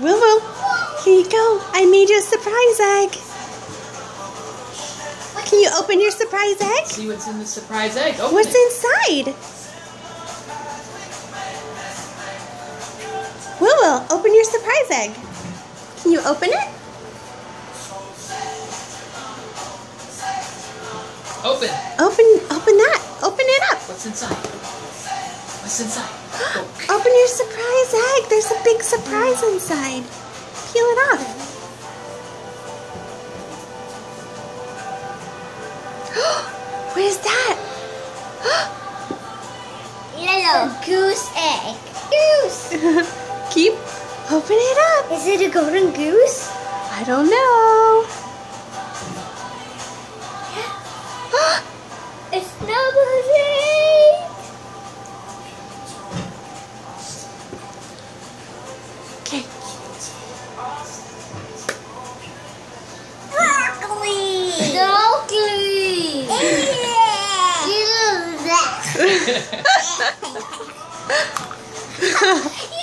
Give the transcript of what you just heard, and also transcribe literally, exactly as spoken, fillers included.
Woo woo. Here you go. I made you a surprise egg. Can you open your surprise egg? See what's in the surprise egg. Open What's it. inside? Woo woo. Open your surprise egg. Can you open it? Open. Open. Open that. Open it up. What's inside? What's inside? Go. Open your surprise egg. There's a big surprise inside. Peel it off. What is that? Little goose egg. Goose. Keep. Open it up. Is it a golden goose? I don't know. It's number eight. Okay. Broccoli. Broccoli. Yeah. You love that.